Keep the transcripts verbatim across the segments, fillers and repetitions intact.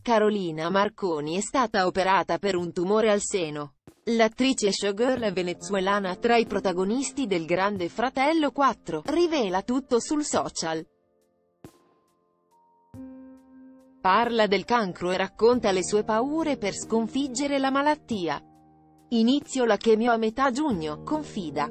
Carolina Marconi è stata operata per un tumore al seno. L'attrice showgirl venezuelana, tra i protagonisti del Grande Fratello quattro, rivela tutto sul social. Parla del cancro e racconta le sue paure per sconfiggere la malattia. Inizio la chemio a metà giugno, confida.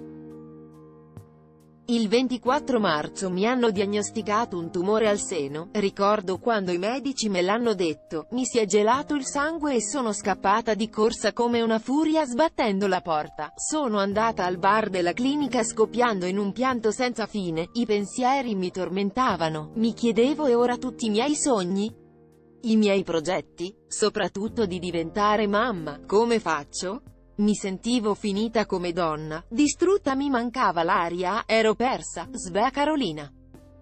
Il ventiquattro marzo mi hanno diagnosticato un tumore al seno, ricordo quando i medici me l'hanno detto, mi si è gelato il sangue e sono scappata di corsa come una furia sbattendo la porta. Sono andata al bar della clinica scoppiando in un pianto senza fine, i pensieri mi tormentavano, mi chiedevo e ora tutti i miei sogni? I miei progetti? Soprattutto di diventare mamma, come faccio? Mi sentivo finita come donna, distrutta, mi mancava l'aria, ero persa, sveglia Carolina.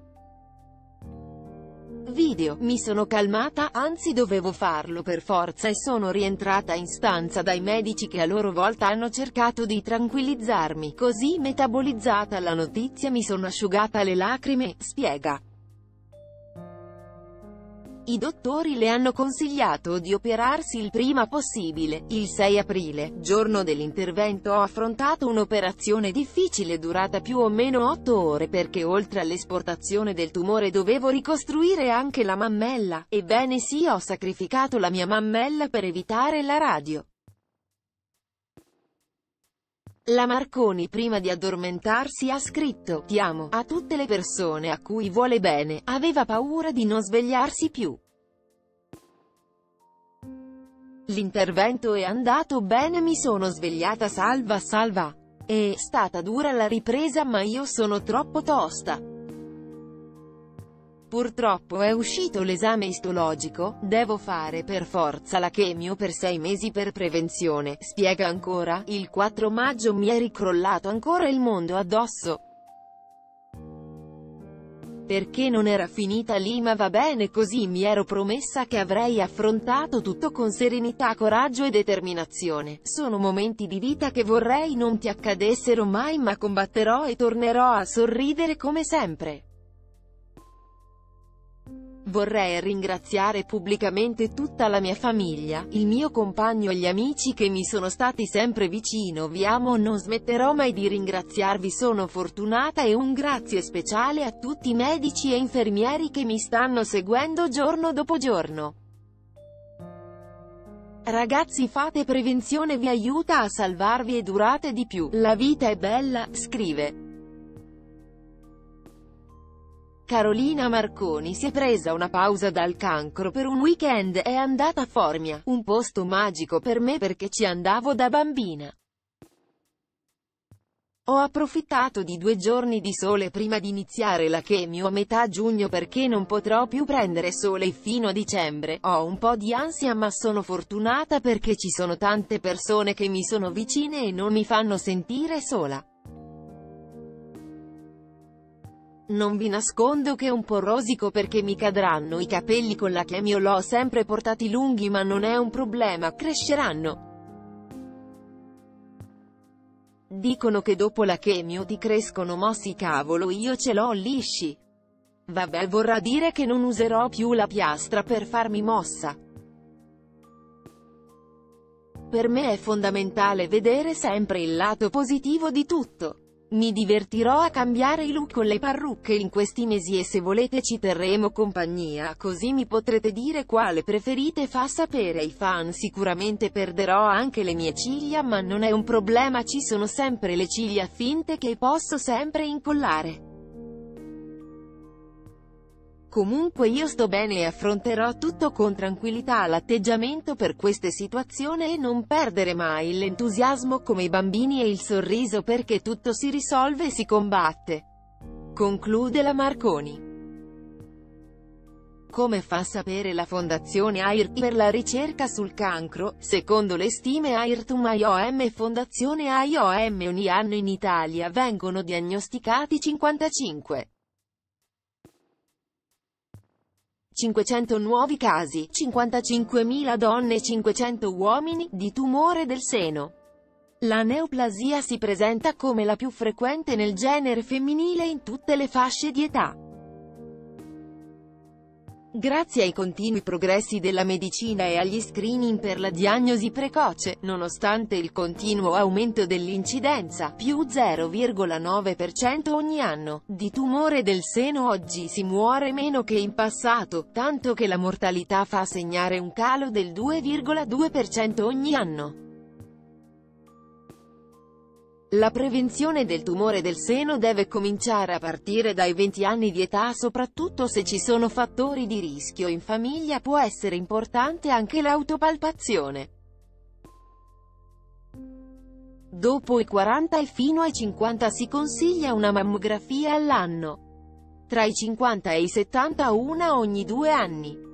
Video, mi sono calmata, anzi dovevo farlo per forza e sono rientrata in stanza dai medici che a loro volta hanno cercato di tranquillizzarmi, così metabolizzata la notizia mi sono asciugata le lacrime, spiega. I dottori le hanno consigliato di operarsi il prima possibile. Il sei aprile, giorno dell'intervento, ho affrontato un'operazione difficile durata più o meno otto ore perché oltre all'esportazione del tumore dovevo ricostruire anche la mammella. Ebbene sì, ho sacrificato la mia mammella per evitare la radio. La Marconi prima di addormentarsi ha scritto «Ti amo» a tutte le persone a cui vuole bene, aveva paura di non svegliarsi più. L'intervento è andato bene, mi sono svegliata salva salva. È stata dura la ripresa ma io sono troppo tosta. Purtroppo è uscito l'esame istologico, devo fare per forza la chemio per sei mesi per prevenzione, spiega ancora, il quattro maggio mi è ricrollato ancora il mondo addosso. Perché non era finita lì ma va bene così, mi ero promessa che avrei affrontato tutto con serenità, coraggio e determinazione. Sono momenti di vita che vorrei non ti accadessero mai ma combatterò e tornerò a sorridere come sempre. Vorrei ringraziare pubblicamente tutta la mia famiglia, il mio compagno e gli amici che mi sono stati sempre vicino, vi amo, non smetterò mai di ringraziarvi, sono fortunata e un grazie speciale a tutti i medici e infermieri che mi stanno seguendo giorno dopo giorno. Ragazzi, fate prevenzione, vi aiuta a salvarvi e durate di più, la vita è bella, scrive. Carolina Marconi si è presa una pausa dal cancro per un weekend, è andata a Formia, un posto magico per me perché ci andavo da bambina. Ho approfittato di due giorni di sole prima di iniziare la chemio a metà giugno perché non potrò più prendere sole fino a dicembre. Ho un po' di ansia ma sono fortunata perché ci sono tante persone che mi sono vicine e non mi fanno sentire sola. Non vi nascondo che è un po' rosico perché mi cadranno i capelli con la chemio, l'ho sempre portati lunghi ma non è un problema, cresceranno. Dicono che dopo la chemio ti crescono mossi, cavolo, io ce l'ho lisci. Vabbè, vorrà dire che non userò più la piastra per farmi mossa. Per me è fondamentale vedere sempre il lato positivo di tutto. Mi divertirò a cambiare i look con le parrucche in questi mesi e se volete ci terremo compagnia, così mi potrete dire quale preferite, fa sapere ai fan. Sicuramente perderò anche le mie ciglia ma non è un problema, ci sono sempre le ciglia finte che posso sempre incollare. Comunque io sto bene e affronterò tutto con tranquillità. L'atteggiamento per queste situazioni è non perdere mai l'entusiasmo come i bambini e il sorriso perché tutto si risolve e si combatte. Conclude la Marconi. Come fa sapere la Fondazione Airtum per la ricerca sul cancro, secondo le stime Airtum I O M e Fondazione I O M ogni anno in Italia vengono diagnosticati cinquantacinque. cinquecento nuovi casi, cinquantacinquemila donne e cinquecento uomini, di tumore del seno. La neoplasia si presenta come la più frequente nel genere femminile in tutte le fasce di età. Grazie ai continui progressi della medicina e agli screening per la diagnosi precoce, nonostante il continuo aumento dell'incidenza, più zero virgola nove per cento ogni anno, di tumore del seno, oggi si muore meno che in passato, tanto che la mortalità fa segnare un calo del due virgola due per cento ogni anno. La prevenzione del tumore del seno deve cominciare a partire dai venti anni di età, soprattutto se ci sono fattori di rischio in famiglia. Può essere importante anche l'autopalpazione. Dopo i quaranta e fino ai cinquanta si consiglia una mammografia all'anno. Tra i cinquanta e i settanta una ogni due anni.